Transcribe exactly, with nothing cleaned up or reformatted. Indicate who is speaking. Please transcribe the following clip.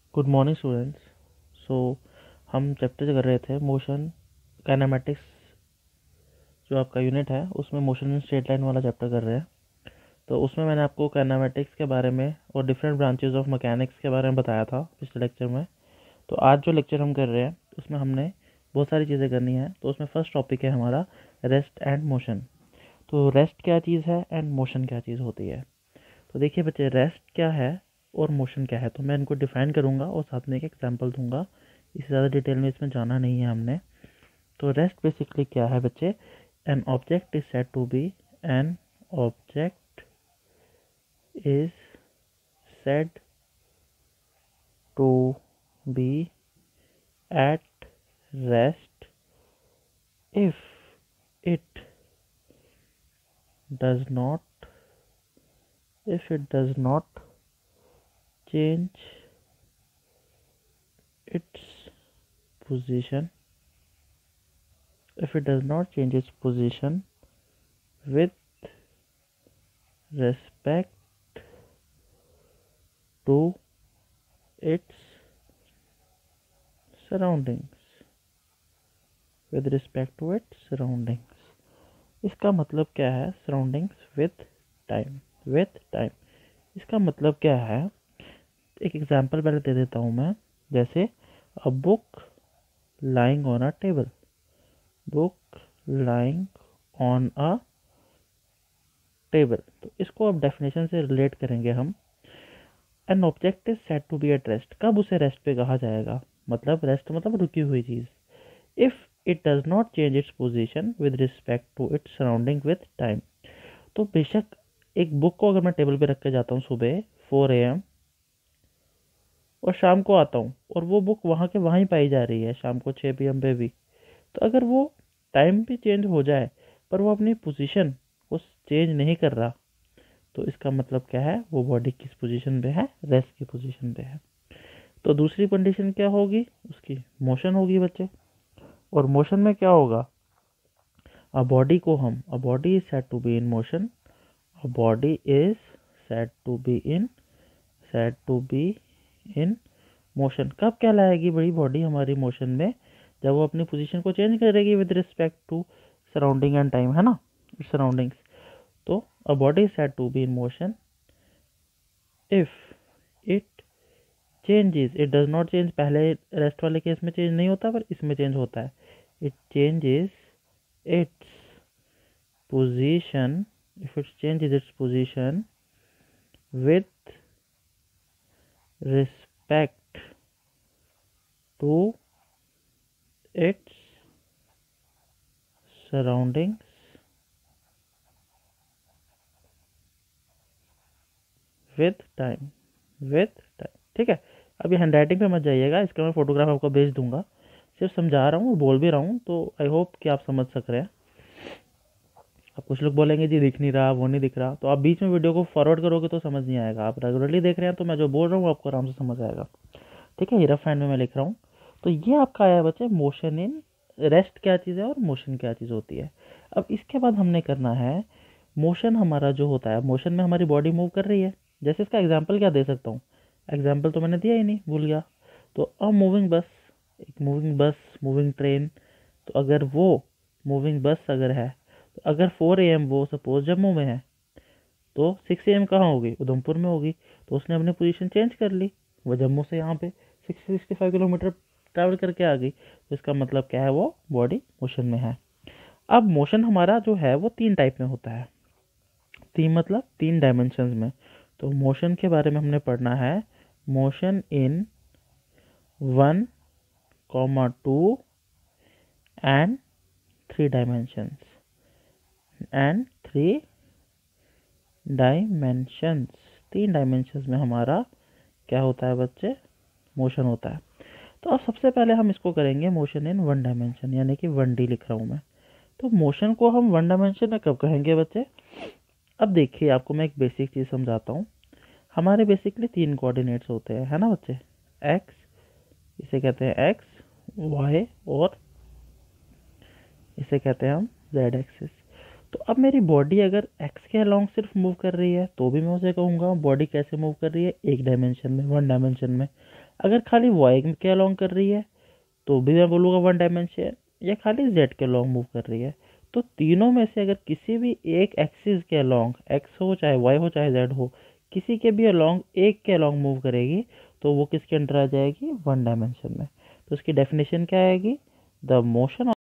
Speaker 1: Good morning students. सो हम chapter कर रहे थे मोशन काइनेमेटिक्स, जो आपका यूनिट है उसमें मोशन इन स्ट्रेट लाइन वाला चैप्टर कर रहे हैं। तो उसमें मैंने आपको काइनेमेटिक्स के बारे में और डिफरेंट ब्रांचेज ऑफ मैकेनिक्स के बारे में बताया था पिछले लेक्चर में। तो आज जो लेक्चर हम कर रहे हैं उसमें हमने बहुत सारी चीज़ें करनी है। तो उसमें फर्स्ट टॉपिक है हमारा रेस्ट एंड मोशन। तो रेस्ट क्या चीज़ है एंड मोशन क्या चीज़ होती है। तो देखिए बच्चे, रेस्ट क्या है और मोशन क्या है, तो मैं इनको डिफाइन करूंगा और साथ में एक एग्जांपल दूंगा। इससे ज़्यादा डिटेल में इसमें जाना नहीं है हमने। तो रेस्ट बेसिकली क्या है बच्चे, an object is said to be an object is said to be at rest if it does not if it does not change its position if it does not change its position with respect to its surroundings with respect to its surroundings। इसका मतलब क्या है surroundings with time with time इसका मतलब क्या है, एक example पहले दे देता हूँ मैं। जैसे a book lying on a table, book lying on a table. तो इसको अब डेफिनेशन से रिलेट करेंगे हम। An object is said to be at rest, कब उसे रेस्ट पे कहा जाएगा, मतलब रेस्ट मतलब रुकी हुई चीज। If it does not change its position with respect to its surrounding with time. तो बेशक एक बुक को अगर मैं टेबल पे रख के जाता हूँ सुबह फोर ए एम और शाम को आता हूँ और वो बुक वहाँ के वहाँ ही पाई जा रही है शाम को छः पी एम पे भी, तो अगर वो टाइम भी चेंज हो जाए पर वो अपनी पोजीशन को चेंज नहीं कर रहा, तो इसका मतलब क्या है, वो बॉडी किस पोजीशन पे है, रेस्ट की पोजीशन पे है। तो दूसरी कंडीशन क्या होगी, उसकी मोशन होगी बच्चे। और मोशन में क्या होगा, अ बॉडी को हम a body is said to be in motion A body is said to be in said to be in motion। कब क्या लाएगी बड़ी बॉडी हमारी मोशन में, जब वो अपनी पोजीशन को चेंज करेगी with respect to surrounding and time, है ना, सराउंडिंग्स। तो a body is said to be in motion if it changes, it does not change, पहले रेस्ट वाले केस में चेंज नहीं होता पर इसमें चेंज होता है। It changes its position if it changes its position with respect to its surroundings with time with time। ठीक है, अब ये हैंडराइटिंग पे मत जाइएगा, इसका मैं फोटोग्राफ आपको भेज दूंगा। सिर्फ समझा रहा हूँ, बोल भी रहा हूँ, तो आई होप कि आप समझ सक रहे हैं। अब कुछ लोग बोलेंगे जी दिख नहीं रहा, वो नहीं दिख रहा, तो आप बीच में वीडियो को फॉरवर्ड करोगे तो समझ नहीं आएगा। आप रेगुलरली देख रहे हैं तो मैं जो बोल रहा हूँ आपको आराम से समझ आएगा। ठीक है, रफ हैंड में मैं लिख रहा हूँ। तो ये आपका आया बच्चे मोशन इन रेस्ट क्या चीज़ है और मोशन क्या चीज़ होती है। अब इसके बाद हमने करना है मोशन हमारा जो होता है, मोशन में हमारी बॉडी मूव कर रही है। जैसे इसका एग्जाम्पल क्या दे सकता हूँ, एग्जाम्पल तो मैंने दिया ही नहीं, भूल गया। तो अ मूविंग बस, एक मूविंग बस, मूविंग ट्रेन। तो अगर वो मूविंग बस अगर है, तो अगर फोर ए एम वो सपोज जम्मू में है, तो सिक्स ए एम कहाँ होगी, उधमपुर में होगी। तो उसने अपनी पोजीशन चेंज कर ली, वो जम्मू से यहाँ पे sixty sixty five kilometre travel करके आ गई। तो इसका मतलब क्या है, वो बॉडी मोशन में है। अब मोशन हमारा जो है वो तीन टाइप में होता है, तीन मतलब तीन डायमेंशंस में। तो मोशन के बारे में हमने पढ़ना है, motion in one comma two and three dimensions and three dimensions. तीन डायमेंशंस में हमारा क्या होता है बच्चे, मोशन होता है। तो अब सबसे पहले हम इसको करेंगे मोशन इन वन डायमेंशन, यानी कि वन डी लिख रहा हूँ मैं। तो मोशन को हम वन डायमेंशन में कब कहेंगे बच्चे, अब देखिए आपको मैं एक बेसिक चीज़ समझाता हूँ। हमारे बेसिकली तीन कोऑर्डिनेट्स होते हैं, है ना बच्चे, एक्स, इसे कहते हैं एक्स, वाई और इसे कहते हैं हम जेड एक्सिस। तो अब मेरी बॉडी अगर एक्स के अलोंग सिर्फ मूव कर रही है तो भी मैं उसे कहूँगा बॉडी कैसे मूव कर रही है, एक डायमेंशन में, वन डायमेंशन में। अगर खाली वाई के अलॉन्ग कर रही है तो भी मैं बोलूँगा वन डायमेंशन, या खाली जेड के अलॉन्ग मूव कर रही है। तो तीनों में से अगर किसी भी एक एक्सिस के अलॉन्ग, एक्स हो चाहे वाई हो चाहे जेड हो, किसी के भी अलॉन्ग, एक के अलॉन्ग मूव करेगी तो वो किसके अंडर आ जाएगी, वन डायमेंशन में। तो उसकी डेफिनेशन क्या आएगी, द मोशन